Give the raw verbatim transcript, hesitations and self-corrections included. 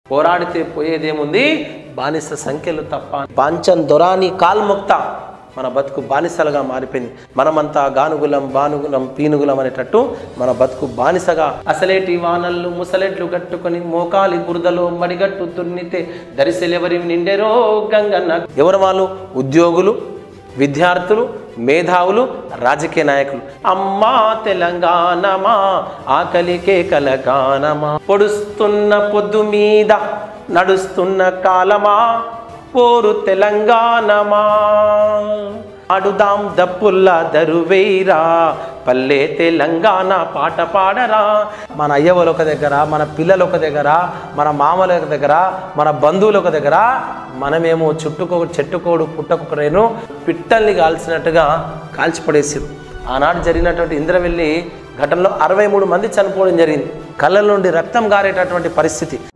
పోరాడితే పోయేదేముంది, బానిస సంఖ్యలు తప్ప. పాంచన్ దొరాని కాల్ముక్త, మన బతుకు బానిసలుగా మారిపోయింది. మనమంతా గానుగులం బానుగులం పీనుగులం అనేటట్టు మన బతుకు బానిసగా. అసలేటి వానల్లు ముసలెట్లు కట్టుకొని మోకాలి బురదలో మడిగట్టు తున్నితే దరిసెలెవరి నిండెరో గంగన్న. ఎవరు వాళ్ళు? ఉద్యోగులు, విద్యార్థులు, మేధావులు, రాజకీయ నాయకులు. అమ్మా తెలంగాణమా ఆకలికే కలగానమా, పొడుస్తున్న పొద్దు మీద నడుస్తున్న కాలమా పోరు తెలంగాణమా, ఆడుదాం దప్పుల్లా దరువేరా పల్లె తెలంగాణ పాట పాడరా. మన అయ్యవలు ఒక దగ్గర, మన పిల్లలు ఒక దగ్గర, మన మామల ఒక దగ్గర, మన బంధువులు ఒక దగ్గర, మనమేమో చుట్టుకో చెట్టుకోడు పుట్టకొకరేను పిట్టల్ని కాల్చినట్టుగా కాల్చిపడేసారు. ఆనాడు జరిగినటువంటి ఇంద్రవెల్లి ఘటనలో అరవై మూడు మంది చనిపోవడం జరిగింది. కళ్ళ నుండి రక్తం గారేటటువంటి పరిస్థితి.